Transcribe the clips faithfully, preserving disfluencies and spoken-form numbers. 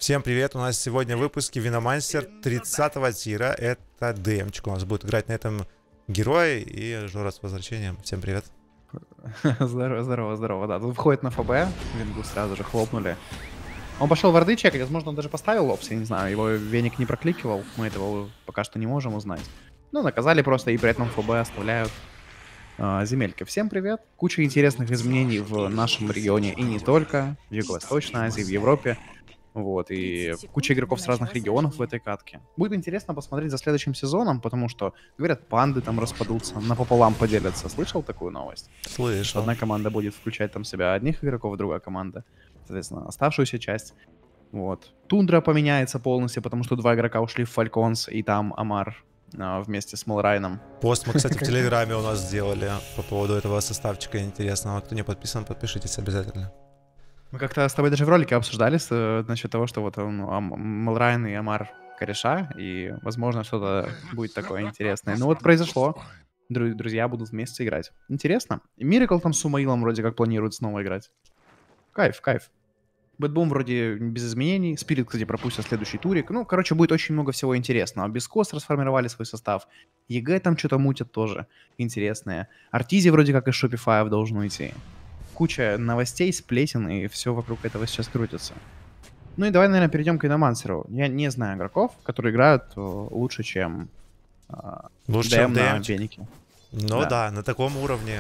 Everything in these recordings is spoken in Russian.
Всем привет, у нас сегодня в выпуске Виномансер тридцатого тира, это ДМчик у нас будет играть на этом герое, и Жора с возвращением, всем привет. Здорово, здорово, здорово, да, тут входит на ФБ, Вингу сразу же хлопнули. Он пошел в орды чекать, возможно, он даже поставил лопс, я не знаю, его веник не прокликивал, мы этого пока что не можем узнать. Ну, наказали просто, и при этом ФБ оставляют э, земельки. Всем привет, куча интересных изменений в нашем регионе, и не только, в Юго-Восточной Азии, в Европе. Вот, и куча игроков с разных регионов в этой катке. Будет интересно посмотреть за следующим сезоном, потому что, говорят, панды там распадутся, напополам поделятся. Слышал такую новость? Слышал. Одна команда будет включать там себя одних игроков, другая команда, соответственно, оставшуюся часть. Вот. Тундра поменяется полностью, потому что два игрока ушли в Фальконс, и там Амар а, вместе с Малрайном. Пост мы, кстати, в Телеграме у нас сделали по поводу этого составчика интересного. Кто не подписан, подпишитесь обязательно. Мы как-то с тобой даже в ролике обсуждали с, э, насчет того, что вот ну, Ам- Малрайн и Амар кореша, и, возможно, что-то будет такое интересное. Ну вот произошло. Дру- друзья будут вместе играть. Интересно. Миракл там с Сумаилом вроде как планирует снова играть. Кайф, кайф. Бэтбум вроде без изменений. Спирит, кстати, пропустил следующий турик. Ну, короче, будет очень много всего интересного. Бескос расформировали свой состав. ЕГЭ там что-то мутят тоже интересное. Артизи вроде как из Shopify должен уйти. Куча новостей, сплетен, и все вокруг этого сейчас крутится. Ну и давай, наверное, перейдем к Виномансеру. Я не знаю игроков, которые играют э, лучше, чем э, Лучше, ДМ чем на ДМчик. венике. Ну Да. да. на таком уровне.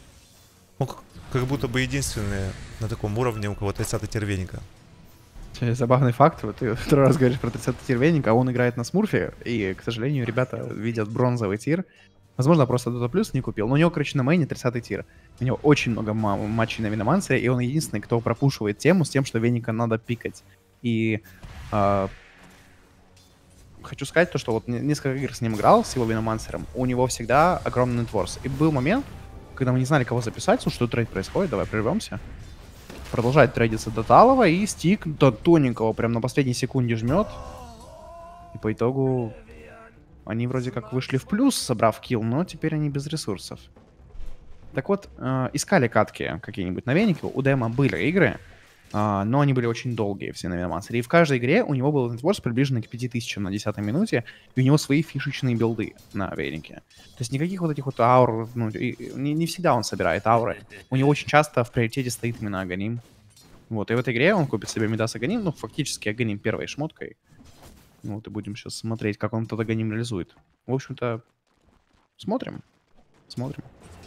Ну, к- как будто бы единственные на таком уровне, у кого тридцатый тир веника. Кстати, забавный факт, вот ты второй раз говоришь про тридцатый тир веника, а он играет на Смурфе, и, к сожалению, ребята видят бронзовый тир. Возможно, просто Dota Plus не купил, но у него, короче, на мейне тридцатый тир. У него очень много ма- матчей на Виномансере, и он единственный, кто пропушивает тему с тем, что веника надо пикать. И а, хочу сказать то, что вот не- несколько игр с ним играл, с его Виномансером, у него всегда огромный нетворс. И был момент, когда мы не знали, кого записать, слушай, что трейд происходит, давай прервемся. Продолжает трейдиться до Талова, и стик до тоненького прям на последней секунде жмет. И по итогу они вроде как вышли в плюс, собрав килл, но теперь они без ресурсов. Так вот, э, искали катки какие-нибудь на венике. У Дэма были игры, э, но они были очень долгие все на Виномансере. И в каждой игре у него был нетворс приближенный к пяти тысячам на десятой минуте, и у него свои фишечные билды на венике. То есть никаких вот этих вот аур, ну, и- и не, не всегда он собирает ауры. У него очень часто в приоритете стоит именно Аганим. Вот, и в этой игре он купит себе Мидас Аганим, ну, фактически Аганим первой шмоткой. Ну, вот и будем сейчас смотреть, как он этот Аганим реализует. В общем-то, смотрим. Смотрим.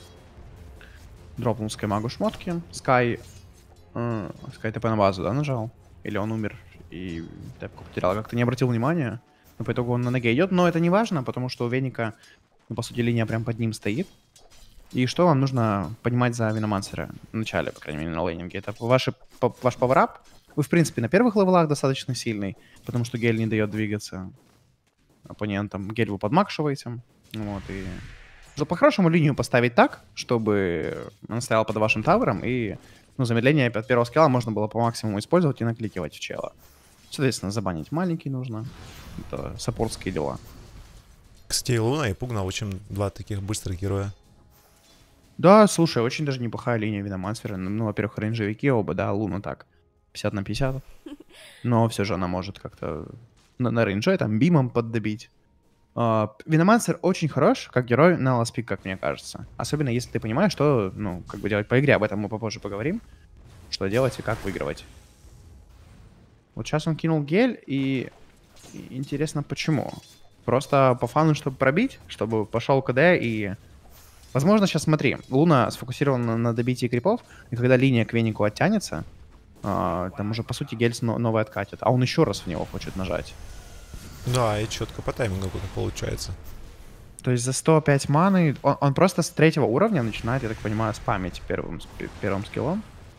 Дропнул Скаймагу шмотки. Скай... э, Скай ТП на базу, да, нажал? Или он умер и тэпку потерял? Как-то не обратил внимания. Но по итогу он на ноге идет. Но это не важно, потому что у Веника, ну, по сути, линия прям под ним стоит. И что вам нужно понимать за Виномансера? В начале, по крайней мере, на лейнинге. Это ваши, по- ваш пауэрап. Вы, в принципе, на первых левелах достаточно сильный, потому что гель не дает двигаться оппонентам. Гель вы подмакшиваете. Вот, и... За по-хорошему линию поставить так, чтобы он стоял под вашим тавером, и ну, замедление от первого скилла можно было по максимуму использовать и накликивать в чела. Соответственно, забанить маленький нужно. Это саппортские дела. Кстати, и Луна и Пугна очень два таких быстрых героя. Да, слушай, очень даже неплохая линия Виномансера. Ну, во-первых, рейнджевики оба, да, Луна так, пятьдесят на пятьдесят. Но все же она может как-то на, на рейнже там бимом поддобить. Uh, Виномансер очень хорош, как герой на ласпик, как мне кажется. Особенно если ты понимаешь, что, ну, как бы делать по игре. Об этом мы попозже поговорим. Что делать и как выигрывать. Вот сейчас он кинул гель, и, и интересно, почему. Просто по фану, чтобы пробить, чтобы пошел КД, и... Возможно, сейчас смотри, Луна сфокусирована на добитии крипов, и когда линия к венику оттянется, uh, там уже, по сути, гель но- новый откатит. А он еще раз в него хочет нажать. Да, и четко по таймингу как получается. То есть за сто пять маны он, он просто с третьего уровня начинает, я так понимаю, спамить первым, ск- первым скиллом.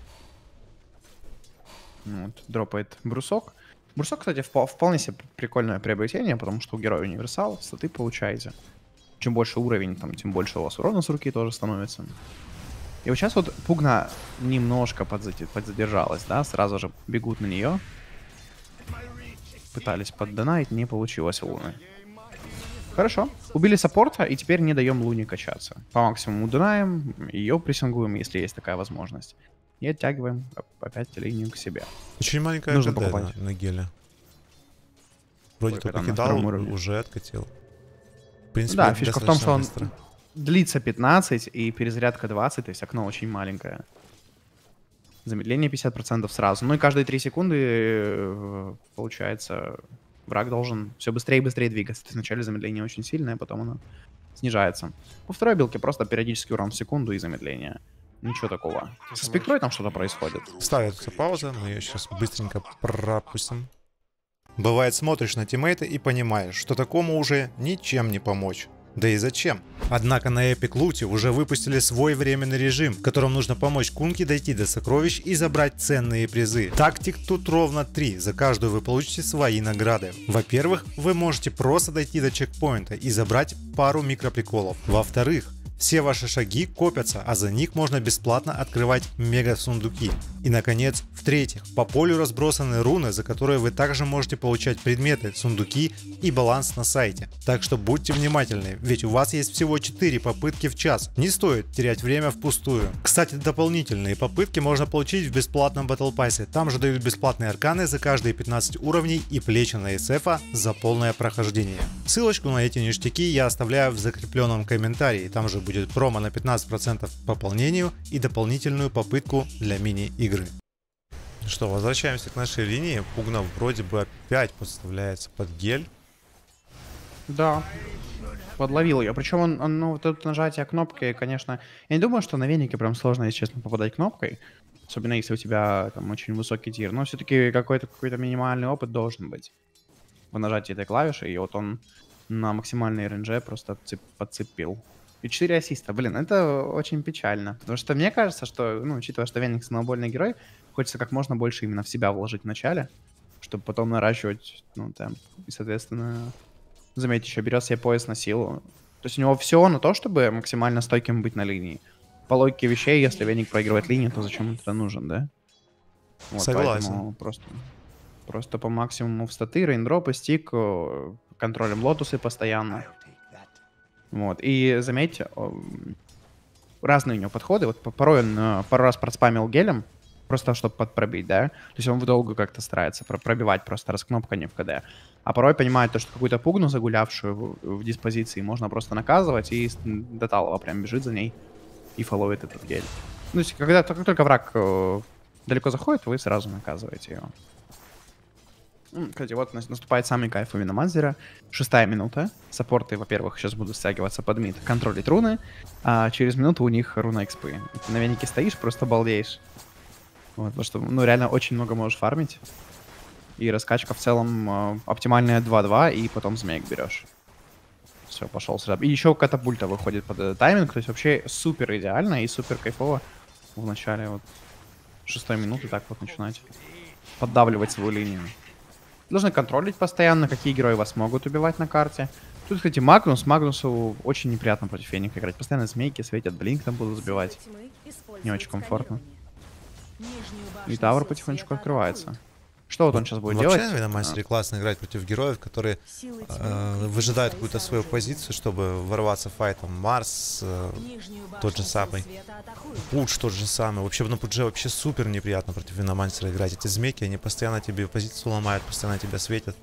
Вот, дропает брусок. Брусок, кстати, впо- вполне себе прикольное приобретение, потому что у героя универсал, статы получаете. Чем больше уровень, там, тем больше у вас урона с руки тоже становится. И вот сейчас вот Пугна немножко подзади- подзадержалась, да, сразу же бегут на нее. Пытались поддонать, не получилось у Луны. Хорошо. Убили саппорта, и теперь не даем Луне качаться. По максимуму дунаем, ее прессингуем, если есть такая возможность. И оттягиваем опять линию к себе. Очень маленькая Нужно КД покупать. на, на геле. Вроде Ой, только когда на кидал, втором уровне. уже откатил. В принципе, Да, это фишка в том, что достаточно он быстро. длится пятнадцать и перезарядка двадцать, то есть окно очень маленькое. Замедление пятьдесят процентов сразу. Ну и каждые три секунды, э, получается, враг должен все быстрее и быстрее двигаться. То есть вначале замедление очень сильное, потом оно снижается. Во второй билке просто периодический урон в секунду и замедление. Ничего такого. Со спектрой там что-то происходит. Ставится пауза, мы ее сейчас быстренько пропустим. Бывает, смотришь на тиммейта и понимаешь, что такому уже ничем не помочь. Да и зачем? Однако на Epic Loot уже выпустили свой временный режим, в котором нужно помочь Кунке дойти до сокровищ и забрать ценные призы. Тактик тут ровно три, за каждую вы получите свои награды. Во-первых, вы можете просто дойти до чекпоинта и забрать пару микроприколов. Во-вторых, все ваши шаги копятся, а за них можно бесплатно открывать мега-сундуки. И наконец, в-третьих, по полю разбросаны руны, за которые вы также можете получать предметы, сундуки и баланс на сайте. Так что будьте внимательны, ведь у вас есть всего четыре попытки в час. Не стоит терять время впустую. Кстати, дополнительные попытки можно получить в бесплатном Battle Pass. Там же дают бесплатные арканы за каждые пятнадцать уровней и плечи на эс эф за полное прохождение. Ссылочку на эти ништяки я оставляю в закрепленном комментарии. Там же будет промо на пятнадцать процентов к пополнению и дополнительную попытку для мини-игры. Что, возвращаемся к нашей линии. Пугнов вроде бы опять подставляется под гель. Да. Подловил ее. Причем он, он, ну, тут нажатие кнопки, конечно... Я не думаю, что на венике прям сложно, если честно, попадать кнопкой. Особенно если у тебя там очень высокий тир. Но все-таки какой-то какой-то минимальный опыт должен быть в нажатии этой клавиши. И вот он на максимальной РНЖ просто отцеп, подцепил. И четыре ассиста. Блин, это очень печально. Потому что мне кажется, что, ну, учитывая, что Веник сноубольный герой, хочется как можно больше именно в себя вложить в начале, чтобы потом наращивать, ну, темп. И, соответственно, заметьте, еще берет себе пояс на силу. То есть у него все на то, чтобы максимально стойким быть на линии. По логике вещей, если Веник проигрывает линию, то зачем он это нужен, да? Вот, Согласен. Просто, просто по максимуму в статы, рейндропы, стик, контролем лотусы постоянно. Вот, и заметьте, разные у него подходы. Вот порой он пару раз проспамил гелем, просто чтобы подпробить, да? То есть он долго как-то старается пробивать просто раскнопканье в КД. А порой понимает то, что какую-то пугну загулявшую в, в диспозиции можно просто наказывать, и до талого прям бежит за ней и фолловит этот гель. Ну, то есть когда как только враг э, далеко заходит, вы сразу наказываете его. Кстати, вот наступает самый кайф у Виноманзера. Шестая минута. Саппорты, во-первых, сейчас будут стягиваться под мид, контролить руны. А через минуту у них руна экспы. Ты на венике стоишь, просто балдеешь. Вот, потому что, ну, реально очень много можешь фармить. И раскачка в целом э, оптимальная два-два, и потом змеек берешь. Все, пошел сюда. И еще катапульта выходит под э, тайминг. То есть вообще супер идеально и супер кайфово в начале вот шестой минуты так вот начинать поддавливать свою линию. Должны контролить постоянно, какие герои вас могут убивать на карте. Тут, кстати, Магнус. Магнусу очень неприятно против Феника играть. Постоянно змейки светят, блинк там будут сбивать. Не очень комфортно. И тавр потихонечку открывается. Что вот он сейчас будет Вообще, делать? Вообще, на Виномастере а. классно играть против героев, которые э, выжидают какую-то свою позицию, чтобы ворваться в файт. Там Марс, э, тот же самый. Пудж тот же самый. Вообще, на Пудже вообще супер неприятно против Виномастера играть. Эти змейки, они постоянно тебе позицию ломают, постоянно тебя светят.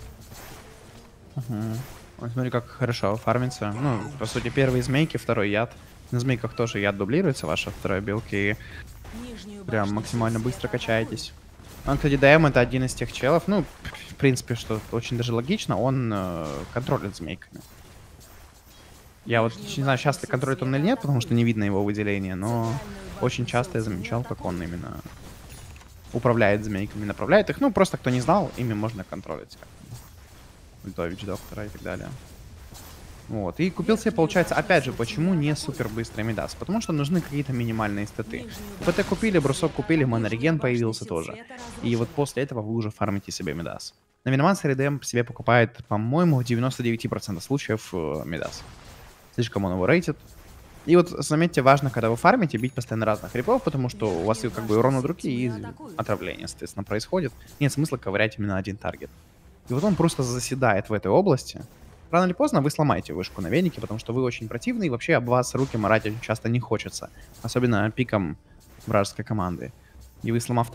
Угу. Вот смотри, как хорошо фармится. Ну, по сути, первые змейки, второй яд. На змейках тоже яд дублируется, ваша вторая билка, и прям максимально быстро качаетесь. Он, кстати, ДМ это один из тех челов, ну, в принципе, что очень даже логично, он э, контролит змейками. Я вот не знаю, часто контролит он или нет, потому что не видно его выделения, но очень часто я замечал, как он именно управляет змейками, направляет их. Ну, просто кто не знал, ими можно контролить. Ультович, доктора и так далее. Вот, и купил себе, получается, опять же, почему не супер быстрый Мидас? Потому что нужны какие-то минимальные статы. ПТ купили, брусок купили, монореген появился тоже. И вот после этого вы уже фармите себе Мидас. На Виномансере ДМ себе покупает, по-моему, в девяноста девяти процентах случаев Мидас. Слишком он его рейтит. И вот, заметьте, важно, когда вы фармите, бить постоянно разных крипов, потому что у вас как бы урон от руки и отравление, соответственно, происходит. Нет смысла ковырять именно один таргет. И вот он просто заседает в этой области. Рано или поздно вы сломаете вышку на венике, потому что вы очень противный, и вообще об вас руки марать очень часто не хочется. Особенно пиком вражеской команды. И вы, сломав тавр,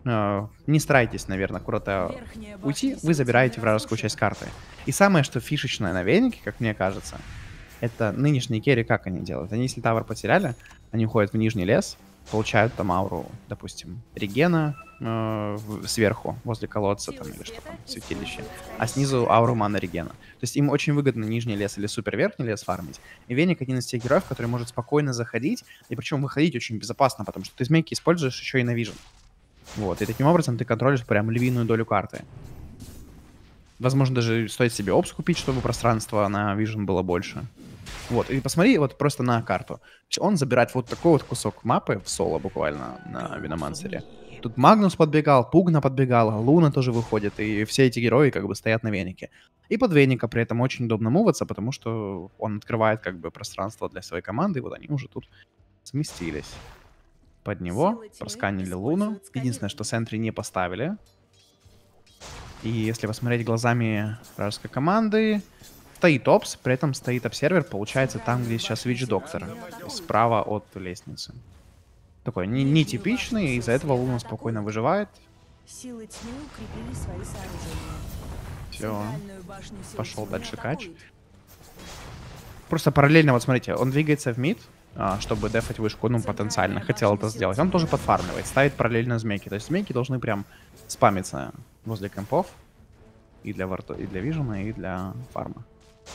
э, не старайтесь, наверное, куда-то уйти, вы забираете вражескую часть карты. И самое, что фишечное на Венике, как мне кажется, это нынешние керри, как они делают. Они, если тавр потеряли, они уходят в нижний лес, получают там ауру, допустим, регена э, в- сверху, возле колодца там или что там, святилище, а снизу ауру мана регена. То есть им очень выгодно нижний лес или супер верхний лес фармить. И Веник один из тех героев, который может спокойно заходить, и причем выходить очень безопасно, потому что ты змейки используешь еще и на вижен. Вот, и таким образом ты контролишь прям львиную долю карты. Возможно, даже стоит себе опс купить, чтобы пространство на вижен было больше. Вот, и посмотри вот просто на карту. То есть он забирает вот такой вот кусок мапы в соло буквально на Виномансере. Тут Магнус подбегал, Пугна подбегала, Луна тоже выходит, и все эти герои как бы стоят на Венике. И под Веника при этом очень удобно муваться, потому что он открывает как бы пространство для своей команды, и вот они уже тут сместились. Под него просканили Луну. Единственное, что сентри не поставили. И если посмотреть глазами вражеской команды, стоит опс, при этом стоит обсервер, получается, там, где сейчас Вич Доктор, справа от лестницы. Такой не- нетипичный, и из-за этого Луна спокойно выживает. Силы тьмы укрепили свои сооружения. Все, Центральную башню силы пошел тьмы дальше кач. атакуют. Просто параллельно, вот смотрите, он двигается в мид, а, чтобы дефать вышку, ну, потенциально, хотел это сделать. Он тоже подфармливает, ставит параллельно змейки. То есть змейки должны прям спамиться возле кемпов. И для варто, и для вижена, и для фарма.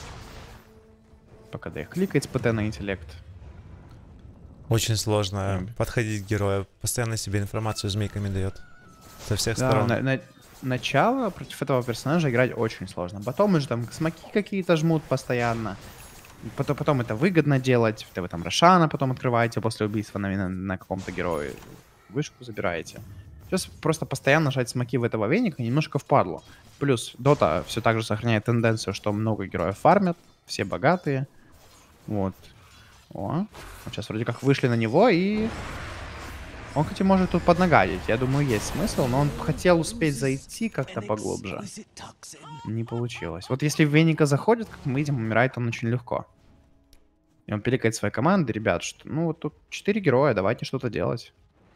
Пока да их кликать с ПТ на интеллект. Очень сложно Мгм. подходить к герою. Постоянно себе информацию змейками дает. Со всех Да, сторон. на- на- начало против этого персонажа играть очень сложно. Потом уже там смоки какие-то жмут постоянно. Потом, потом это выгодно делать. Вы там Рошана потом открываете после убийства на, на, на каком-то герое. Вышку забираете. Сейчас просто постоянно жать смоки в этого Веника немножко впадло. Плюс Дота все так же сохраняет тенденцию, что много героев фармят, все богатые. Вот. О, вот сейчас вроде как вышли на него, и он, кстати, может тут поднагадить. Я думаю, есть смысл, но он хотел успеть зайти как-то поглубже. Не получилось. Вот если Веника заходит, как мы видим, умирает он очень легко. И он пиликает своей команды, ребят, что, ну вот тут четыре героя, давайте что-то делать.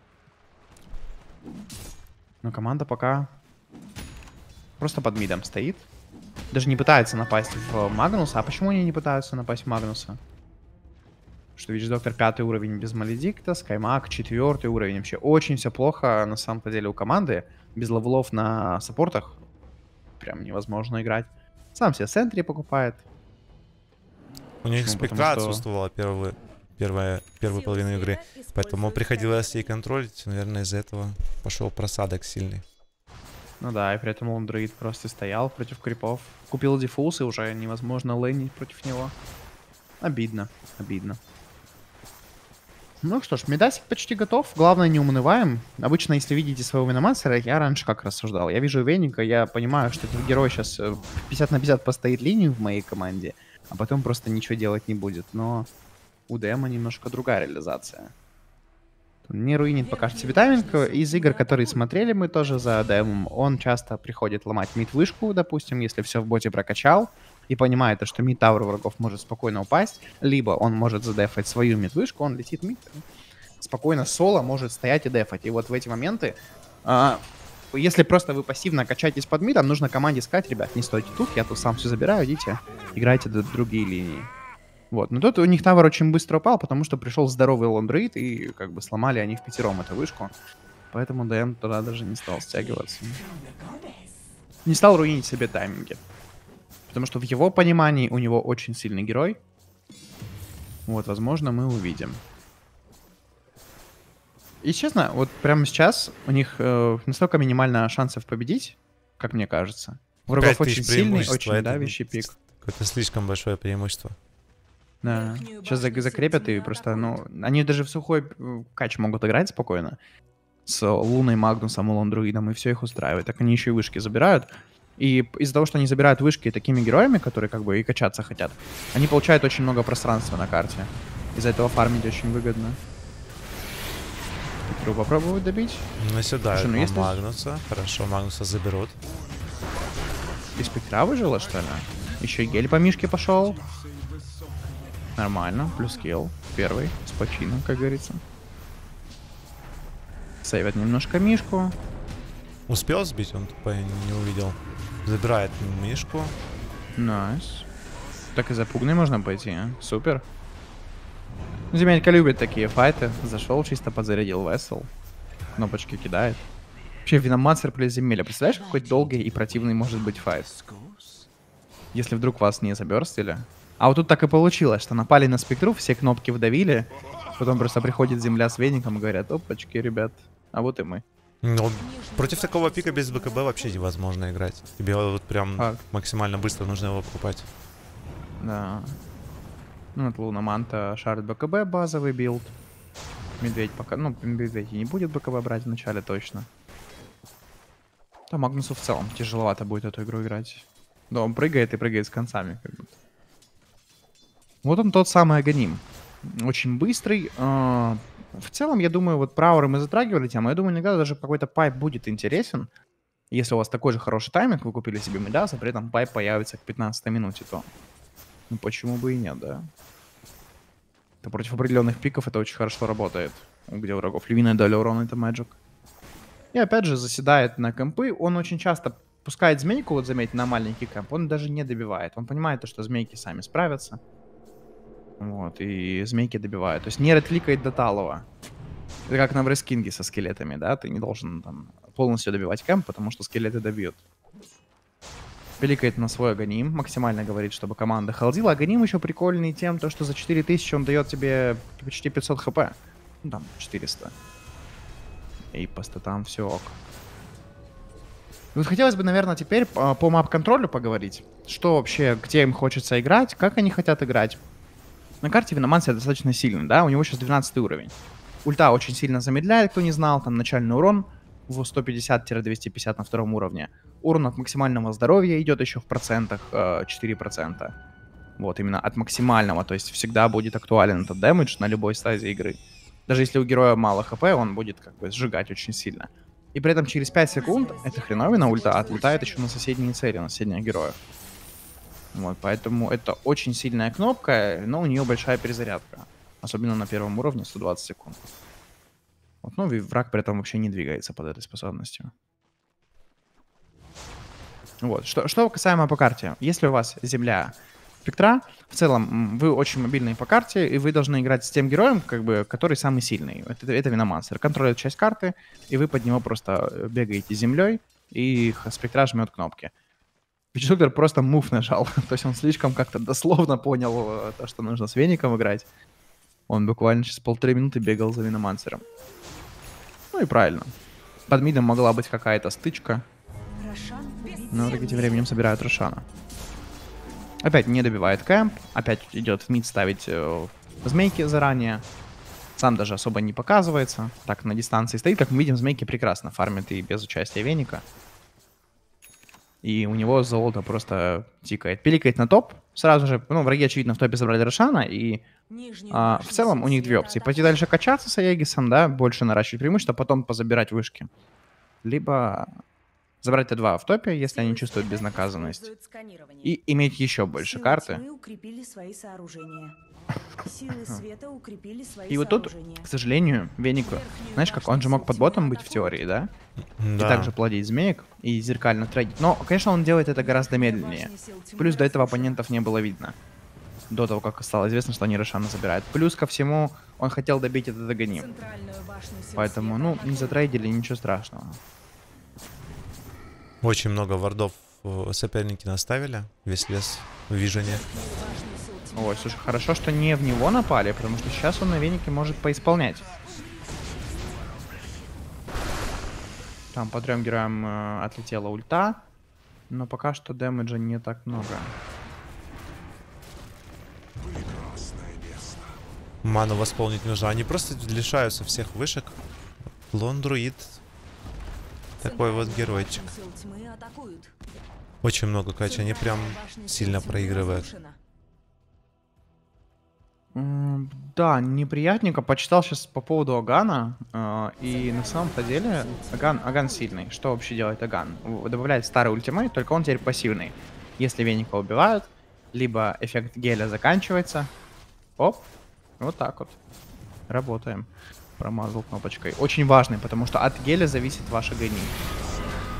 Но команда пока просто под мидом стоит. Даже не пытается напасть в Магнуса. А почему они не пытаются напасть в Магнуса? Что Вич Доктор пятый уровень без Маледикта, Скаймаг четвертый уровень. Вообще очень все плохо на самом-то деле у команды. Без левелов на саппортах прям невозможно играть. Сам себе сентри покупает. У них Почему? спектра Потому что- отсутствовала первую, первая, первую половину игры. Поэтому приходилось ей контролить. Наверное, из-за этого пошел просадок сильный. Ну да, и при этом он дроид просто стоял против крипов. Купил диффуз, и уже невозможно лейнить против него. Обидно, обидно. Ну что ж, медасик почти готов. Главное, не унываем. Обычно, если видите своего Виномансера, я раньше как рассуждал. Я вижу Веника, я понимаю, что этот герой сейчас пятьдесят на пятьдесят постоит линию в моей команде, а потом просто ничего делать не будет. Но у ДМа немножко другая реализация. Не руинит пока что себе тайминг. Из игр, которые смотрели мы тоже за ДМом, он часто приходит ломать мид-вышку, допустим, если все в боте прокачал, и понимает, что мид-тавр врагов может спокойно упасть, либо он может задефать свою мид-вышку, он летит мид, спокойно соло может стоять и дефать. И вот в эти моменты, а, если просто вы пассивно качаетесь под мидом, нужно команде сказать: ребят, не стойте тут, я тут сам все забираю, идите, играйте д- другие линии. Вот, но тут у них тавр очень быстро упал, потому что пришел здоровый лондроид, и как бы сломали они в пятером эту вышку. Поэтому ДМ туда даже не стал стягиваться. Не стал руинить себе тайминги. Потому что в его понимании у него очень сильный герой. Вот, возможно, мы увидим. И честно, вот прямо сейчас у них э, настолько минимально шансов победить, как мне кажется. У врагов Пять тысяч очень сильный, преимущества, очень это давящий пик. Какое-то слишком большое преимущество. Да. Сейчас за- закрепят и просто, ну, они даже в сухой э, кач могут играть спокойно. С Луной, Магнусом и Лондруидом, и все их устраивает. Так они еще и вышки забирают. И из-за того, что они забирают вышки такими героями, которые как бы и качаться хотят, они получают очень много пространства на карте. Из-за этого фармить очень выгодно. Петру попробовать добить. Наседают Слушай, ну на если- Магнуса. Хорошо, Магнуса заберут. И спектра выжила, что ли? Еще и гель по мишке пошел. Нормально, плюс килл. Первый, с почином, как говорится. Сейвят немножко мишку. Успел сбить? Он тупо не увидел. Забирает мишку. Найс. Так и за пугной можно пойти, а? Супер. Земелька любит такие файты. Зашел, чисто подзарядил весел. Кнопочки кидает. Вообще, Виномансер плюс земля. Представляешь, какой долгий и противный может быть файт? Если вдруг вас не заберстили. А вот тут так и получилось, что напали на спектру, все кнопки вдавили. Потом просто приходит земля с веником и говорят: опачки, ребят, а вот и мы. Ну, против такого пика без БКБ вообще невозможно играть. Тебе вот прям а. максимально быстро нужно его покупать. Да. Ну, вот Луна Манта шарит БКБ, базовый билд. Медведь пока... Ну, Медведь и не будет БКБ брать в начале точно. Да, Магнусу в целом тяжеловато будет эту игру играть. Да, он прыгает и прыгает с концами. Как будто. Вот он тот самый Аганим. Очень быстрый. Э в целом, я думаю, вот Прауры мы затрагивали тему. Я думаю, иногда даже какой-то пайп будет интересен. Если у вас такой же хороший тайминг, вы купили себе Медаса, при этом пайп появится к пятнадцатой минуте, то... Ну, почему бы и нет, да? Это против определенных пиков это очень хорошо работает. Где у врагов львиная доля урона — это Magic. И опять же, заседает на кэмпы. Он очень часто пускает змейку, вот заметьте, на маленький кэмп. Он даже не добивает. Он понимает, что змейки сами справятся. Вот, и змейки добивают. То есть не редкликает до талого. Это как на Врескинге со скелетами, да? Ты не должен там полностью добивать кэмп, потому что скелеты добьют. Пиликает на свой Аганим, максимально говорит, чтобы команда холдила. Аганим еще прикольный тем, то, что за четыре тысячи он дает тебе почти пятьсот хп. Ну там, четыреста. И по статам все ок. Вот хотелось бы, наверное, теперь по, по мап-контролю поговорить. Что вообще, где им хочется играть, как они хотят играть. На карте Виномансер достаточно сильный, да? У него сейчас двенадцатый уровень. Ульта очень сильно замедляет, кто не знал. Там начальный урон в сто пятьдесят — двести пятьдесят на втором уровне. Урон от максимального здоровья идет еще в процентах, четыре процента. Вот, именно от максимального. То есть всегда будет актуален этот дэмэдж на любой стадии игры. Даже если у героя мало хп, он будет как бы сжигать очень сильно. И при этом через пять секунд эта хреновина ульта отлетает еще на соседние цели, на соседних героев. Вот, поэтому это очень сильная кнопка, но у нее большая перезарядка. Особенно на первом уровне, сто двадцать секунд. Вот, ну и враг при этом вообще не двигается под этой способностью. Вот, что, что касаемо по карте. Если у вас земля спектра, в целом вы очень мобильные по карте, и вы должны играть с тем героем, как бы, который самый сильный. Это, это Виномансер. Контролирует часть карты, и вы под него просто бегаете землей, и спектра жмет кнопки. Вичсугер просто мув нажал. То есть он слишком как-то дословно понял то, что нужно с веником играть. Он буквально через полторы минуты бегал за Виномансером. Ну и правильно. Под мидом могла быть какая-то стычка. Но в итоге тем временем собирают Рошана. Опять не добивает кэмп. Опять идет в мид ставить э, змейки заранее. Сам даже особо не показывается. Так на дистанции стоит. Как мы видим, змейки прекрасно фармят и без участия веника. И у него золото просто тикает. Пиликает на топ. Сразу же, ну, враги, очевидно, в топе забрали Рошана. И а, в целом у них две опции. Пойти дальше качаться с Аегисом, да, больше наращивать преимущество, потом позабирать вышки. Либо забрать Т два в топе, если они чувствуют безнаказанность. И иметь еще больше карты. И вот тут, к сожалению, веник, знаешь, как он же мог под ботом быть в теории, да? Да. И также плодить змеек и зеркально трейдить. Но, конечно, он делает это гораздо медленнее. Плюс до этого оппонентов не было видно. До того, как стало известно, что они Рошана забирают. Плюс ко всему, он хотел добить этот Аганим. Поэтому, ну, не затрейдили, ничего страшного. Очень много вардов соперники наставили. Весь лес в вижене. Ой, слушай, хорошо, что не в него напали, потому что сейчас он на венике может поисполнять. Там по трем героям э, отлетела ульта, но пока что дэмэджа не так много. Ману восполнить нужно. Они просто лишаются всех вышек. Лон-друид. Такой вот геройчик. Очень много кач, они прям сильно проигрывают. Да, неприятненько. Почитал сейчас по поводу Агана. Э, и на самом-то деле Аган, Аган сильный. Что вообще делает Аган? Добавляет старый ультимейт, только он теперь пассивный. Если веника убивают, либо эффект геля заканчивается. Оп. Вот так вот. Работаем. Промазал кнопочкой. Очень важный, потому что от геля зависит ваш Аганим.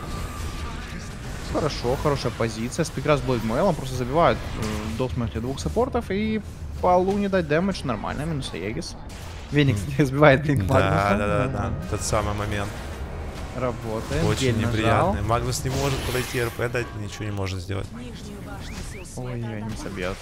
Хорошо, хорошая позиция. Спикрас Блэйд Мэйл, он просто забивает э, до смерти двух саппортов и по Луне дать дэмэдж нормально, минус Аегис. Веникс сбивает Блинк Да, Магнуса. да, да, да, да, тот самый момент. Работает. Очень Гель неприятный. нажал. Магнус не может пройти РП дать, ничего не может сделать. Нижнюю башню сил света Ой, не атакуют. собьет.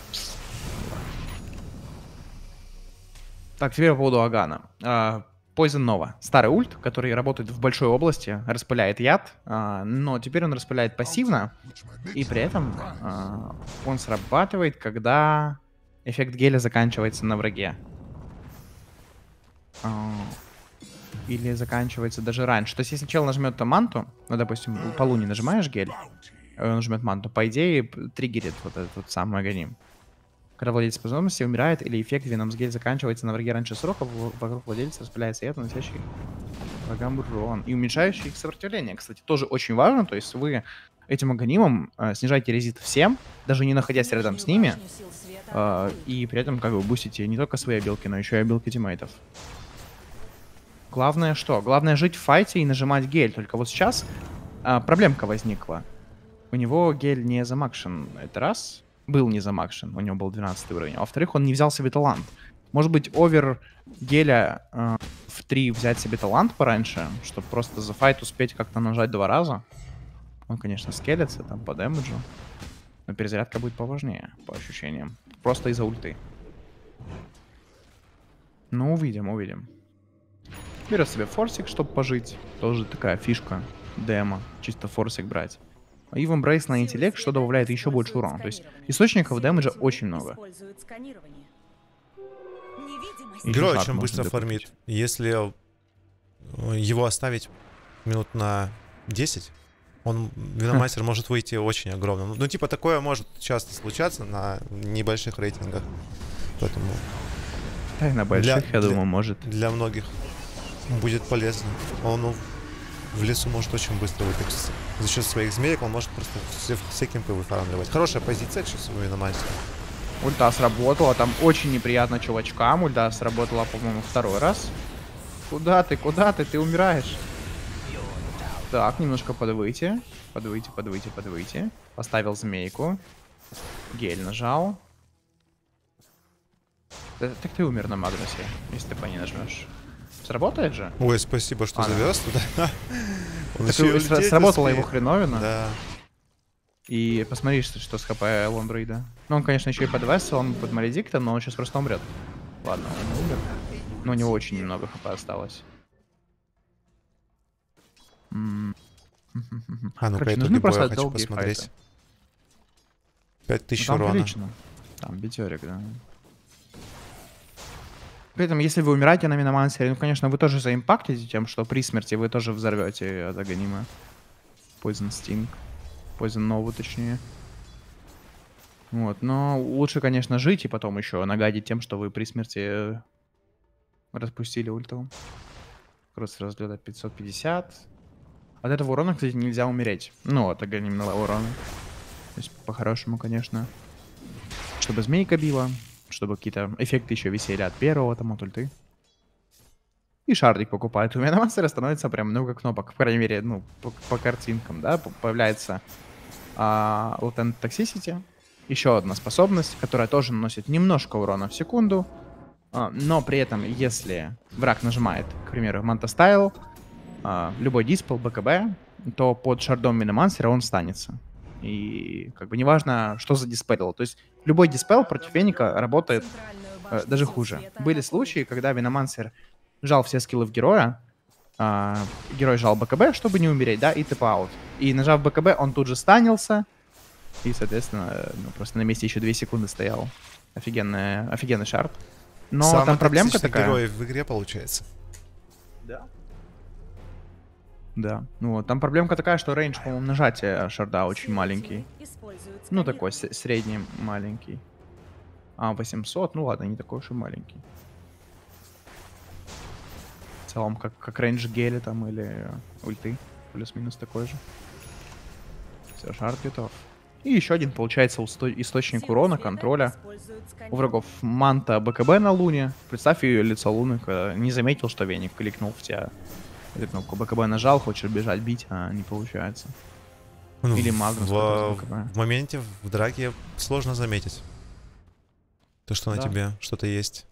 Так, теперь по поводу Агана. А, Poison Nova. Старый ульт, который работает в большой области, распыляет яд, а, но теперь он распыляет пассивно, и при этом а, он срабатывает, когда эффект геля заканчивается на враге. А, Или заканчивается даже раньше. То есть, если чел нажмет манту, ну, допустим, по луне нажимаешь гель, он нажмет манту, по идее, п- триггерит вот этот вот самый Аганим. Когда владелец способности умирает или эффект Веномс гель заканчивается на враге раньше срока, в- вокруг владельца распыляется яд, наносящий врагам урон. И уменьшающий их сопротивление, кстати, тоже очень важно. То есть вы этим Аганимом э, снижаете резит всем, даже не находясь рядом с Нижнюю ними, башню сил света э, атакуют. и при этом как бы бустите не только свои обилки, но еще и обилки тиммейтов. Главное что? Главное жить в файте и нажимать гель. Только вот сейчас а, проблемка возникла. У него гель не замакшен. Это раз. Был не замакшен. У него был двенадцатый уровень. А во-вторых, он не взял себе талант. Может быть, овер геля а, в три взять себе талант пораньше, чтобы просто за файт успеть как-то нажать два раза. Он, конечно, скелется там по дэмэджу. Но перезарядка будет поважнее, по ощущениям. Просто из-за ульты. Ну, увидим, увидим. Берет себе форсик, чтобы пожить. Тоже такая фишка демо. Чисто форсик брать. И в эмбрейс на интеллект, что добавляет еще больше урона. То есть источников дэмэджа очень много. Используют сканирование. Невидимость. И Герой шаг очень можно быстро докупить. фармит. Если э, его оставить минут на десять, он, Виномастер, может выйти очень огромным. Ну, типа, такое может часто случаться на небольших рейтингах. Поэтому Да и на больших, Для- я для- думаю, может. для многих будет полезно. Он ну, в лесу может очень быстро выпечься. За счет своих змеек он может просто все, все кемпы выфармливать. Хорошая позиция сейчас у Виномастера. Ульта сработала, там очень неприятно чувачкам. Ульта сработала, по-моему, второй раз. Куда ты, куда ты, ты умираешь. Так, немножко подвыйти. Подвыйти, подвыйти, подвыйти. Поставил змейку. Гель нажал. Да, так ты умер на Магнусе, если ты по ней нажмешь. Сработает же? Ой, спасибо, что А, да. завез туда. Он Так еще и и сра- улететь сработала его успеет. хреновина. Да. И посмотри, что, что с хп Лондруида. Ну, он, конечно, еще и под Весса, он под Маледиктом, но он сейчас просто умрет. Ладно, он умер. Но у него очень немного хп осталось. М. А ну-ка, Короче, итоги нужны боя просто хочу долгие посмотреть. файты. Пять Ну, тысяч там урона. прилично. Там битёрик, да. При этом, если вы умираете на Миномансере, ну, конечно, вы тоже заимпактите тем, что при смерти вы тоже взорвете от Аганима. Poison Sting. Poison Nova, точнее. Вот, но лучше, конечно, жить и потом еще нагадить тем, что вы при смерти э, распустили ульту. Кросс разлета пятьсот пятьдесят. От этого урона, кстати, нельзя умереть. Ну, от Аганимного урона. То есть, по-хорошему, конечно. Чтобы змейка била, чтобы какие-то эффекты еще висели от первого, там, от ульты. И шардик покупает. У меня на мастера становится прям много кнопок. По крайней мере, ну, по, по картинкам, да, п- появляется а, Latent Toxicity. Еще одна способность, которая тоже наносит немножко урона в секунду. А, но при этом, если враг нажимает, к примеру, Manta Style, а, любой диспел, БКБ, то под шардом Миномансера он станется. И как бы неважно, что за диспел. То есть любой диспел против Феника работает э, даже хуже. Были случаи, когда Виномансер жал все скиллы в героя, а, герой жал БКБ, чтобы не умереть, да, и тэп-аут. И нажав БКБ, он тут же станился, и, соответственно, э, ну, просто на месте еще две секунды стоял. Офигенный, офигенный шард. Но Самый там проблемка токсичный такая. герой в игре получается. Да. Да. Ну вот, там проблемка такая, что рейндж, по-моему, нажатия шарда очень маленький. Ну, такой с- средний маленький. А, восемьсот, ну ладно, не такой уж и маленький. В целом, как, как рейндж геля там или э, ульты. Плюс-минус такой же. Все, шард готов. И еще один, получается, усто- источник урона, контроля. У врагов манта БКБ на Луне. Представь ее лицо Луны, когда не заметил, что Веник кликнул в тебя. Эту кнопку БКБ нажал, хочешь бежать, бить, а не получается. Ну, Или Магнус, в, который с БКБ. в моменте в драке сложно заметить то, что на Да. тебе что-то есть.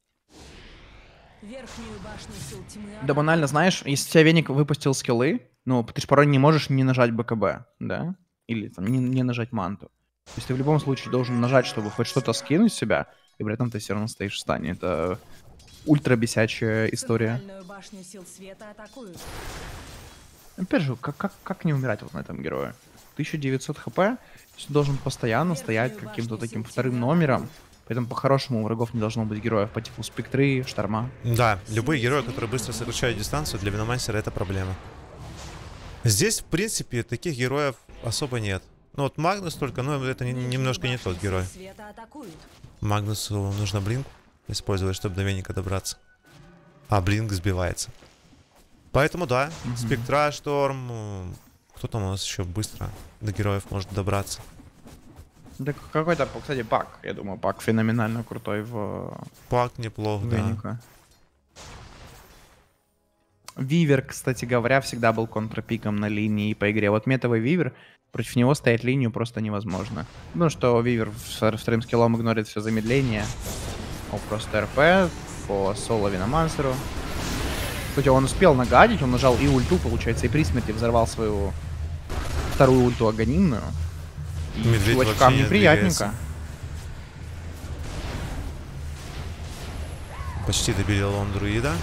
Верхнюю башню сил тьмы. Да банально, знаешь, если у тебя веник выпустил скиллы, ну, ты же порой не можешь не нажать БКБ, да? Или там не, не нажать манту. То есть ты в любом случае должен нажать, чтобы хоть что-то скинуть с себя, и при этом ты все равно стоишь в стане. Это ультра бесячая история. Центральную башню сил света атакуют. Опять же, как, как, как не умирать вот на этом герое? тысяча девятьсот хп, то есть ты должен постоянно стоять каким-то таким вторым номером. Поэтому по-хорошему у врагов не должно быть героев по типу Спектры, Шторма. Да, любые герои, которые быстро сокращают дистанцию, для Виномансера это проблема. Здесь, в принципе, таких героев особо нет. Ну вот Магнус только, но это не- немножко не тот герой. Света атакуют. Магнусу нужно блинк использовать, чтобы до веника добраться. А блинк сбивается. Поэтому да, Мгм. Спектра, Шторм. м, Кто там у нас еще быстро до героев может добраться? Да какой-то, кстати, Пак. Я думаю, Пак феноменально крутой в Пак неплох, да. Веника. Вивер, кстати говоря, всегда был контрпиком на линии по игре. Вот метовый Вивер, против него стоять линию просто невозможно. Ну что Вивер с вторым скиллом игнорит все замедление. Он просто РП по соло Виномансеру. Кстати, он успел нагадить, он нажал и ульту, получается, и при смерти взорвал свою вторую ульту агонимную. И Медведь чувачкам вообще не неприятненько. двигается. Почти добили лон друида.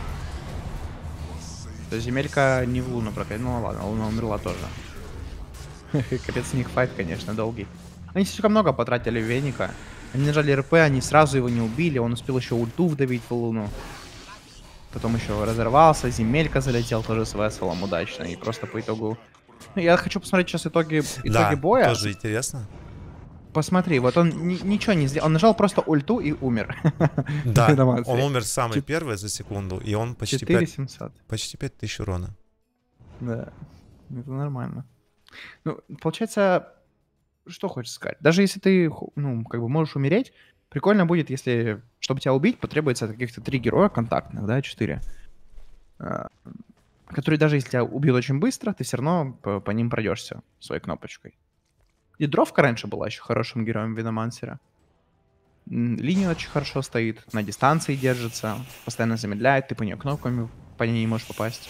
То есть земелька не в луну прокатила. Ну ладно, луна умерла тоже. Капец, у них файт, конечно, долгий. Они слишком много потратили веника. Они нажали РП, они сразу его не убили. Он успел еще ульту вдавить в луну. Потом еще разорвался, земелька залетел тоже с веселом удачно. И просто по итогу... Ну, я хочу посмотреть сейчас итоги, итоги Да, боя. тоже интересно. Посмотри, вот он ни- ничего не сделал. Он нажал просто ульту и умер. Да, Виномансер. он умер самый Чет- первый за секунду, и он почти четыре пять, семьсот. почти пять тысяч урона. Да, это нормально. Ну, получается, что хочешь сказать? Даже если ты, ху- ну, как бы можешь умереть, прикольно будет, если, чтобы тебя убить, потребуется каких-то три героя контактных, да, четыре. А, которые даже если тебя убьют очень быстро, ты все равно по, по ним пройдешься своей кнопочкой. И Дровка раньше была еще хорошим героем Виномансера. М, Линия очень хорошо стоит, на дистанции держится, постоянно замедляет, ты по нее кнопками по ней не можешь попасть.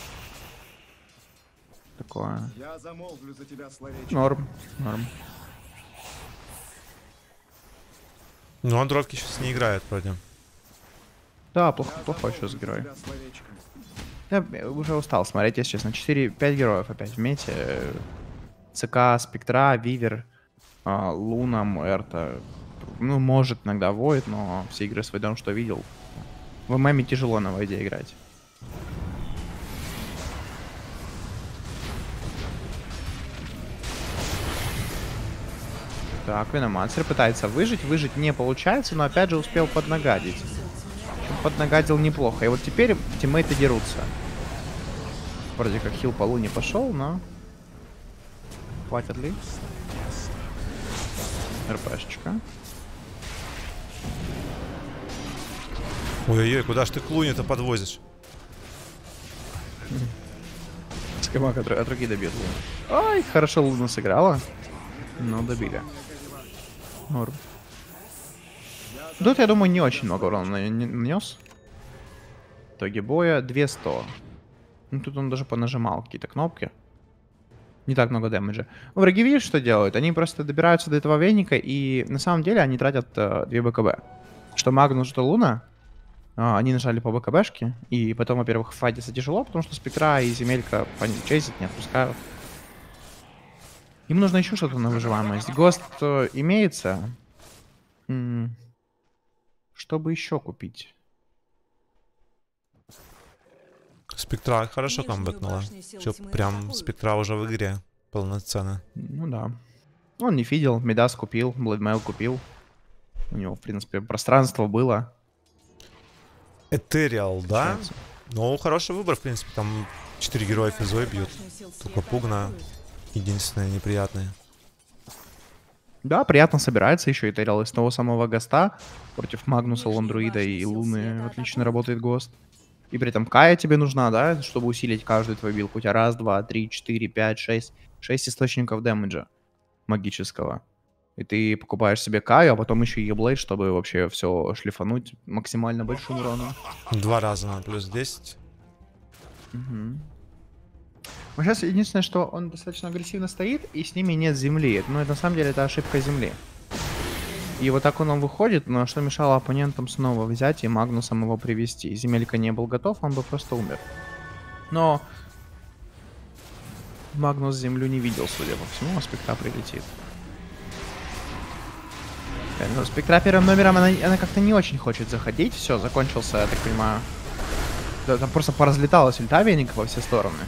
Такое. Я замолвлю за тебя словечко. Норм, норм. Ну, он дровки сейчас не играет вроде. Да, плохо, Я плохой замолвлю сейчас за герой. тебя словечко. Я уже устал смотреть, если честно. четыре-пять героев опять в мете. ЦК, Спектра, Вивер, а, Луна, Муэрта. Ну, может иногда Void, но все игры с Войдом, что видел. В ММе тяжело на Войде играть. Так, Виномансер пытается выжить. Выжить не получается, но опять же успел поднагадить. Причем поднагадил неплохо. И вот теперь тиммейты дерутся. Вроде как хил по луне пошел, но... Хватит ли? РПшечка. Ой-ой-ой, куда ж ты к луне-то подвозишь? Скамак от, от руки добьет луну. Ай, хорошо луна сыграла. Но добили. Норм. Тут, я думаю, не очень много урона на- не- нанес. В итоге боя двести. Ну, тут он даже понажимал какие-то кнопки. Не так много дэмэджа. Враги, видишь, что делают? Они просто добираются до этого веника, и на самом деле они тратят э, две БКБ. Что Магнус, что Луна. а, они нажали по БКБшке, и потом, во-первых, файтиться тяжело, потому что Спектра и Земелька по ним чейзят, не отпускают. Им нужно еще что-то на выживаемость. Гост э, имеется. М, Чтобы еще купить? Спектра хорошо Нижнюю камбэкнула. башню сил Все, тьмы прям атакуют. Спектра уже в игре полноценно. Ну да. Он не фидел, Медас купил, Бладмейл купил. У него, в принципе, пространство было. Этериал, да? Получается. Ну, хороший выбор, в принципе. Там четыре героя физой бьют. Башню сил Только света Пугна атакуют. единственное неприятное. Да, приятно собирается еще и Террел из того самого Госта. Против Магнуса, Лондруида и Луны отлично работает Гост. И при этом Кая тебе нужна, да, чтобы усилить каждую твою билку. У тебя раз, два, три, четыре, пять, шесть. Шесть источников дэмэджа магического. И ты покупаешь себе Каю, а потом еще и Блейд, чтобы вообще все шлифануть максимально большим уроном. Два раза на плюс десять. Угу. Сейчас единственное, что он достаточно агрессивно стоит, и с ними нет земли. Ну, это на самом деле это ошибка земли. И вот так он, он выходит, но что мешало оппонентам снова взять и Магнусом его привести. Земелька не был готов, он бы просто умер. Но Магнус землю не видел, судя по всему, а Спектра прилетит. Э, ну, Спектра первым номером, она, она как-то не очень хочет заходить. Все, закончился, я так понимаю. Да, там просто поразлеталась ульта веника во все стороны.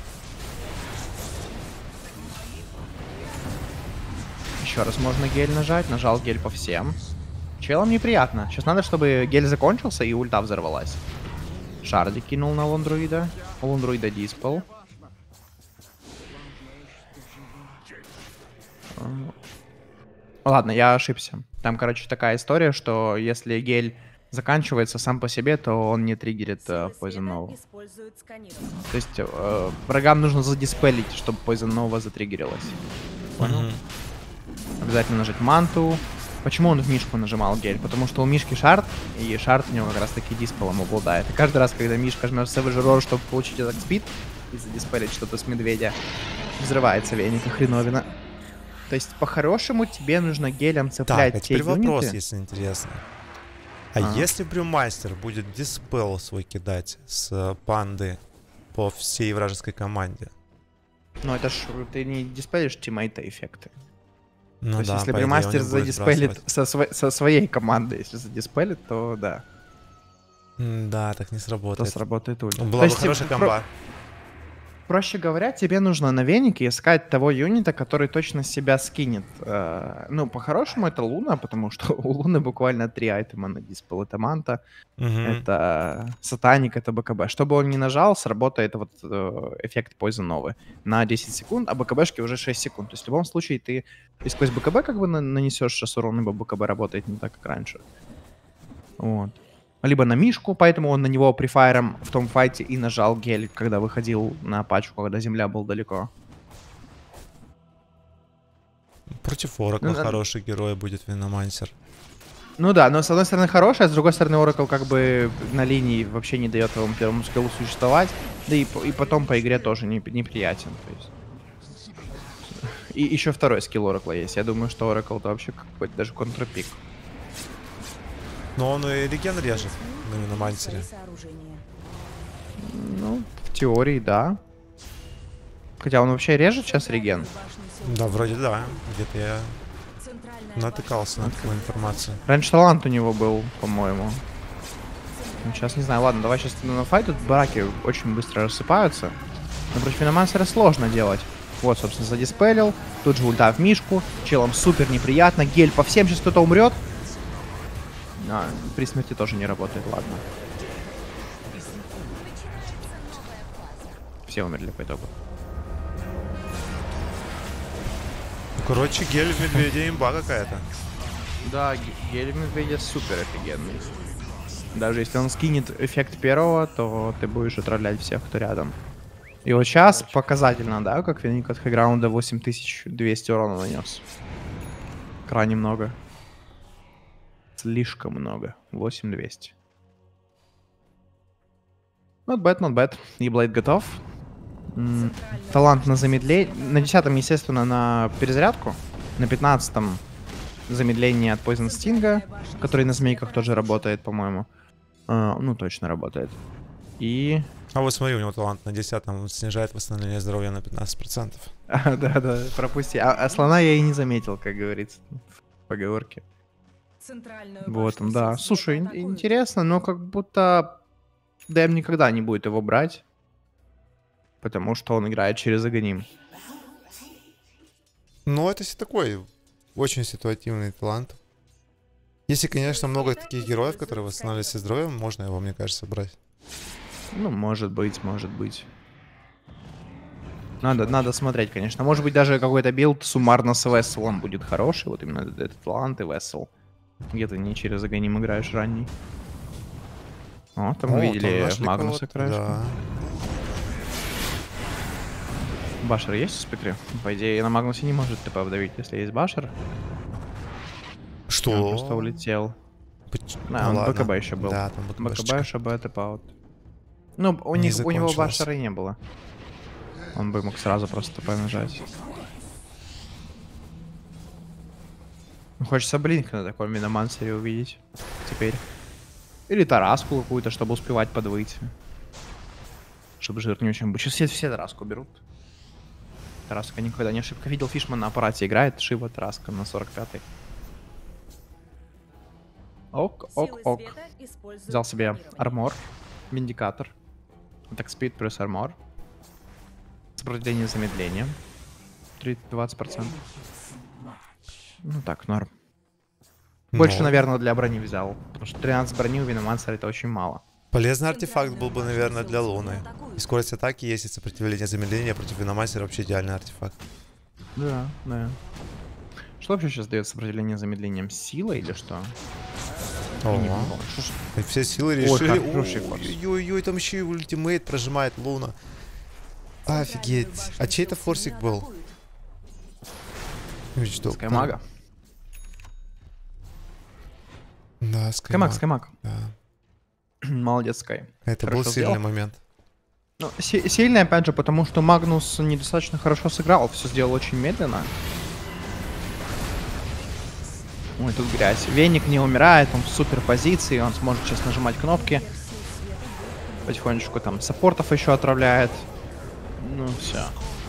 Еще раз можно гель нажать. Нажал гель по всем. Челам неприятно. Сейчас надо, чтобы гель закончился и ульта взорвалась. Шарди кинул на лондруида. У лондруида диспел. Ладно, я ошибся. Там, короче, такая история, что если гель заканчивается сам по себе, то он не триггерит uh, Poison Nova. То есть uh, врагам нужно задиспелить, чтобы Poison Nova затриггерилась. Понял? Mm-hmm. Обязательно нажать манту. Почему он в Мишку нажимал гель? Потому что у Мишки шард, и шард у него как раз таки диспелом обладает. И каждый раз, когда Мишка жмет Savage Roar, чтобы получить этот спид и задиспелить что-то с медведя, взрывается веника хреновина. То есть, по-хорошему, тебе нужно гелем цеплять так, а те теперь вопрос, юниты. если интересно. А, а если Брюмастер будет диспел свой кидать с панды по всей вражеской команде? Ну, это ж ты не диспелишь тиммейта эффекты. Ну, то есть, да, если по идее, Брюмастер он не будет задиспелит со, сво- со своей командой, если задиспелит, то да. М, Да, так не То сработает. сработает ульта. Была То бы есть, хорошая про- комба. Проще говоря, тебе нужно на венике искать того юнита, который точно себя скинет. Э, ну, по-хорошему, это Луна, потому что у Луны буквально три айтема на диспел. Это Манта, Мгм. это Сатаник, это БКБ. Чтобы он не нажал, сработает вот э, эффект Poison Nova на десять секунд, а БКБшки уже шесть секунд. То есть в любом случае ты, ты сквозь БКБ как бы на- нанесешь сейчас урон, ибо БКБ работает не так, как раньше. Вот. Либо на Мишку, поэтому он на него префайром в том файте и нажал гель, когда выходил на пачку, когда земля был далеко. Против Оракла Ну, да. хороший герой будет Виномансер. Ну да, но с одной стороны хороший, а с другой стороны Oracle как бы на линии вообще не дает твоему первому скиллу существовать. Да и, по- и потом по игре тоже не- неприятен. То есть. И еще второй скилл Oracle есть. Я думаю, что Oracle это вообще какой-то даже контрпик. Но он и реген режет на Виномансере. Ну, в теории, да. Хотя он вообще режет сейчас реген. Да, вроде да. Где-то я натыкался на такую информацию. Раньше талант у него был, по-моему. Ну, сейчас не знаю. Ладно, давай сейчас на файт. Тут браки очень быстро рассыпаются. Но против Виномансера сложно делать. Вот, собственно, задиспелил. Тут же ульта в Мишку. Челом супер неприятно. Гель по всем. Сейчас кто-то умрет. А, при смерти тоже не работает, ладно. Все умерли по итогу. Короче, гель в медведе имба какая-то. Да, ге- гель медведя супер офигенный. Даже если он скинет эффект первого, то ты будешь отравлять всех, кто рядом. И вот сейчас показательно, да, как Веник от хайграунда восемь тысяч двести урона нанес. Крайне много. Слишком много. восемь тысяч двести. Not bad, not bad. И Блейд готов. М, Талант на замедление. На десятом, естественно, на перезарядку. На пятнадцатом замедление от Poison Sting, который на змейках тоже работает, по-моему. А, ну, точно работает. И... А вот смотри, у него талант на десятом, он снижает восстановление здоровья на пятнадцать процентов. А, да-да, пропусти. А, а слона я и не заметил, как говорится в поговорке. Вот он, да. Слушай, ин- интересно, но как будто Дэм никогда не будет его брать. Потому что он играет через Аганим. Ну, это си- такой очень ситуативный талант. Если, конечно, много таких героев, которые восстанавливают себе здоровье, можно его, мне кажется, брать. Ну, может быть, может быть. Надо, надо смотреть, конечно. Может быть, даже какой-то билд суммарно с Весселом будет хороший. Вот именно этот талант и Вессел. Где ты не через Аганим играешь ранний. О, там О, увидели нашли Магнуса кого-то, краешком. да. Башер есть в спектре? По идее, на Магнусе не может ТП вдавить, если есть Башер. Что? Он просто улетел. Поч- Да, ну он ладно. БКБ еще был. Да, там БКБ, БКБшечка. ШБ, ТП аут. Ну, у, Не них, у него закончилось. Башера и не было. Он бы мог сразу просто ТП нажать. Ну, хочется Блинк на таком Миномансере увидеть. Теперь. Или Тараску какую-то, чтобы успевать подвыть. Чтобы жир не очень был. Сейчас все, все Тараску берут. Тараска никогда не ошибка. Видел, Фишман на аппарате играет. Шива Тараска на сорок пятой. Ок, ок, Силы ок. света используют Взял себе сканирование. армор. Виндикатор. Так, спид плюс армор. Сопротивление замедления. двадцать процентов. Ну так, норм. Больше, Ну, наверное, для брони взял. Потому что тринадцать брони у Виномансера это очень мало. полезный артефакт был бы, наверное, для Луны. И скорость атаки есть, и сопротивление замедления против Виномастера вообще идеальный артефакт. Да, да. Что вообще сейчас дает сопротивление замедлением? Сила или что? Я не Ого. помню. Что ж- И все силы Ой, решили. хороший форс. Ой-ой-ой, там еще и ультимейт прожимает Луна. Офигеть. А чей это форсик был? Что? Скаймага. Да, Скаймаг, Скаймаг. Скаймаг. Да. Молодец, Скай. Это был Хорошо сильный сделал. момент. Ну, си- сильный, опять же, потому что Магнус недостаточно хорошо сыграл. Все сделал очень медленно. Ой, тут грязь. Веник не умирает, он в супер позиции, он сможет сейчас нажимать кнопки. Потихонечку там саппортов еще отравляет. Ну, все.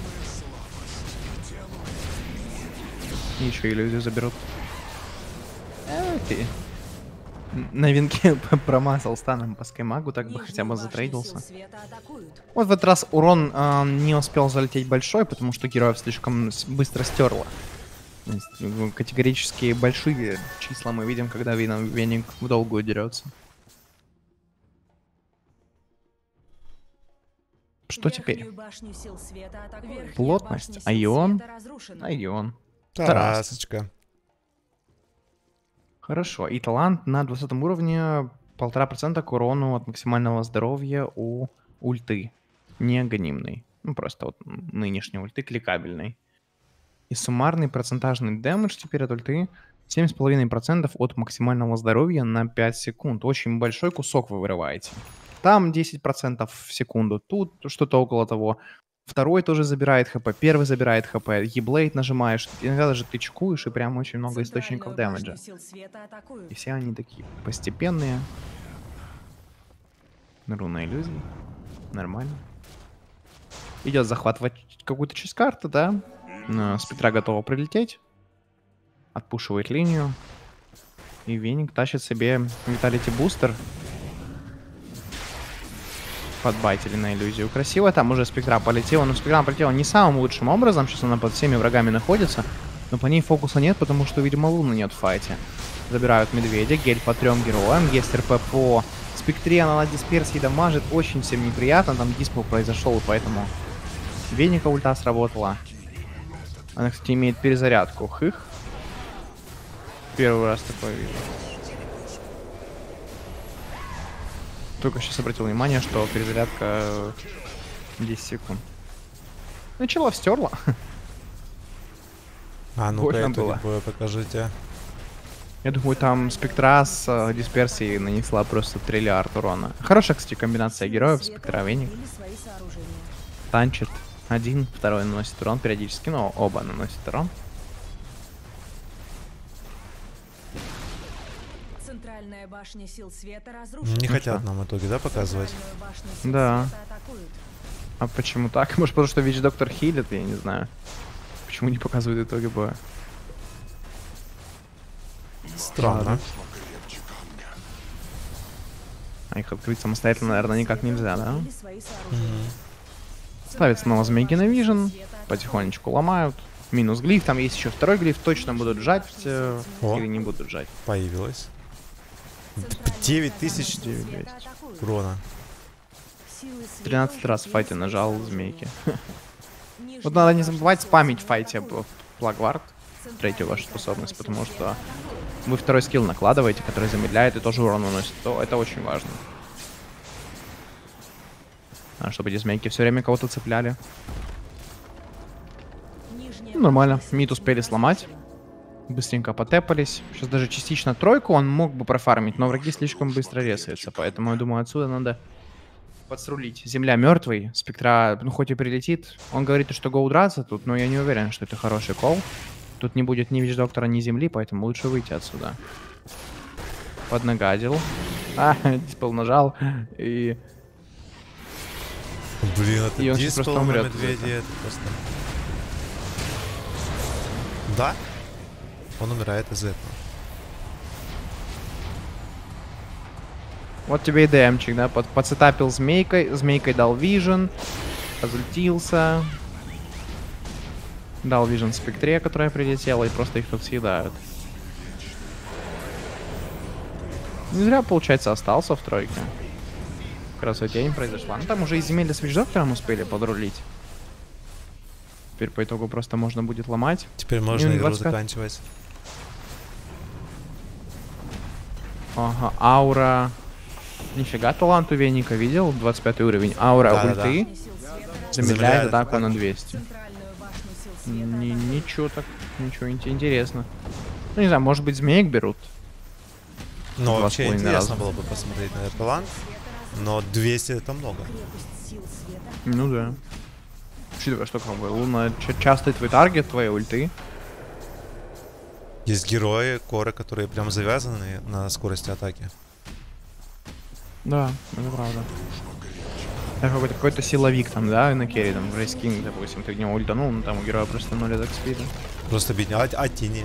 Еще иллюзию заберут. Э, ты. На винке промазал станом по Скаймагу, так бы Нижнюю хотя бы башню затрейдился. сил света атакуют. Вот в этот раз урон э, не успел залететь большой, потому что героев слишком с- быстро стерло. То есть, ну, категорически большие числа мы видим, когда Вином Веник в долгую дерется. Что теперь? Верхнюю башню сил света атакуют. Верхняя Плотность, башня сил Айон. света разрушена. Айон. Тарасочка. Хорошо. И талант на двадцатом уровне полтора процента к урону от максимального здоровья у ульты. Не анонимный. Ну, просто вот нынешней ульты кликабельный. И суммарный процентажный дэмэдж теперь от ульты семь с половиной процентов от максимального здоровья на пять секунд. Очень большой кусок вы вырываете. Там десять процентов в секунду, тут что-то около того. Второй тоже забирает хп, первый забирает хп, еблейд нажимаешь, иногда даже тычкуешь, и прям очень много источников Центральную дэмэджа. башню сил света атакуют. И все они такие постепенные. Руна иллюзий. Нормально. Идет захват в какую-то часть карты, да? Но спектра готова прилететь. Отпушивает линию. И Веник тащит себе Виталити бустер. Подбайтили на иллюзию. Красиво. Там уже спектра полетела. Но спектра полетела не самым лучшим образом. Сейчас она под всеми врагами находится. Но по ней фокуса нет, потому что, видимо, Луны нет в файте. Забирают медведя. Гель по трем героям. Есть РП по спектре. Она на дисперсии дамажит. Очень всем неприятно. Там диспел произошел, поэтому Веника ульта сработала. Она, кстати, имеет перезарядку. Хых. Первый раз такое вижу. Только сейчас обратил внимание, что перезарядка десять секунд. Ну, челов стерла. А ну-ка Больно эту было. гибою покажите. Я думаю, там спектра с э, дисперсией нанесла просто триллиард урона. Хорошая, кстати, комбинация героев. Света Спектра Веник. укрепили свои сооружения. Танчит. Один, второй наносит урон периодически, но оба наносят урон. Центральная башня сил света разрушена. Не Ну хотят что? нам в итоге, да, показывать? Центральную башню сил Да. света атакуют. А почему так? Может, потому что Вич Доктор хилит, я не знаю. Почему не показывают итоги боя? Странно. А их открыть самостоятельно, наверное, никак нельзя, да? Укрепили свои сооружения. Ставят снова змейки на вижен, Света потихонечку ломают. Минус глиф, там есть еще второй глиф, точно будут жать э, О. или не будут жать. Появилась. Центральную девять башню тысяч сил девять света двести. атакуют. урона. Силы света тринадцать раз в укрепили файте свои нажал сооружения. змейки. Нижнюю Вот надо не башню забывать сил спамить в света файте атакуют. Плагвард, третью вашу Центральную способность, башню потому сил что света атакуют. вы второй скилл накладываете, который замедляет и тоже урон наносит. То это очень важно. А, чтобы эти змейки все время кого-то цепляли. Нижняя Ну, нормально. башня Мид успели сломать. разрушена. Быстренько потепались. Сейчас даже частично тройку он мог бы профармить, но враги слишком быстро резаются. Поэтому, я думаю, отсюда надо подсрулить. Земля мертвый. Спектра, ну, хоть и прилетит. Он говорит, что гоу драться тут, но я не уверен, что это хороший кол. Тут не будет ни Вич-доктора, ни земли, поэтому лучше выйти отсюда. Поднагадил. А, диспел нажал. И... Блин, это И он сейчас диспел просто на умрет медведе, за это. это просто... Да? Он умирает из-за этого. Вот тебе и ДМчик, да? Под, подсетапил змейкой. Змейкой дал вижен. Разультился. Дал вижен спектре, которая прилетела, и просто их тут съедают. Не зря, получается, остался в тройке. Как раз вот тень произошла. Ну там уже и земли с Вич-доктором успели подрулить. Теперь по итогу просто можно будет ломать. Теперь можно Ну, игру двадцать пять. заканчивать. Ага, аура. Нифига талант у Веника, видел? двадцать пятый уровень. Аура Да-да-да. ульты. Башня сил света. Замедляет Замедляет атаку атаку. на двести. Центральную башню сил света. Ни- Ничего так, ничего ин- интересно. Ну не знаю, может быть змеек берут. Но Два с вообще половиной интересно раза. было бы посмотреть на этот талант. Но двести это много. Крепость сил света. Ну да. Учитывая, что как бы Луна ча- частый твой таргет, твои ульты. Есть герои, коры, которые прям завязаны на скорости атаки. Да, это правда. Это какой-то, какой-то силовик там, да, на керри, там, Рейс Кинг, допустим, ты в него ультанул, ну там у героя просто ноль атак спида. Просто бить. А, а Тини?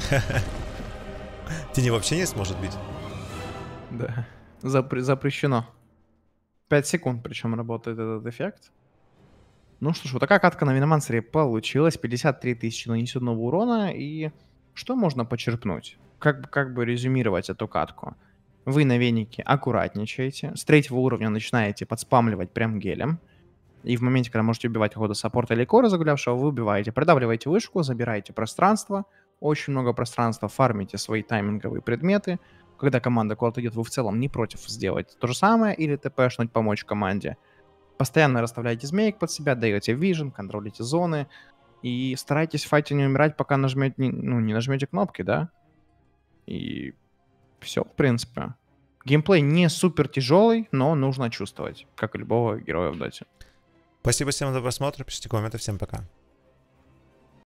Тини вообще не сможет бить. Да. Запре- запрещено. пять секунд причем работает этот эффект. Ну что ж, вот такая катка на Виномансере получилась. пятьдесят три тысячи нанесенного урона. И что можно почерпнуть? Как, бы- как бы резюмировать эту катку? Вы на Венике аккуратничаете. С третьего уровня начинаете подспамливать прям гелем. И в моменте, когда можете убивать какого-то саппорта или кора загулявшего, вы убиваете. Продавливаете вышку, забираете пространство. Очень много пространства, фармите свои тайминговые предметы. Когда команда куда-то идет, вы в целом не против сделать то же самое или тпшнуть, помочь команде. Постоянно расставляйте змеек под себя, даете вижен, контролите зоны. И старайтесь в файте не умирать, пока нажмете, не, ну, не нажмете кнопки, да? И все, в принципе. Геймплей не супер тяжелый, но нужно чувствовать, как и любого героя в доте. Спасибо всем за просмотр, пишите комменты, всем пока.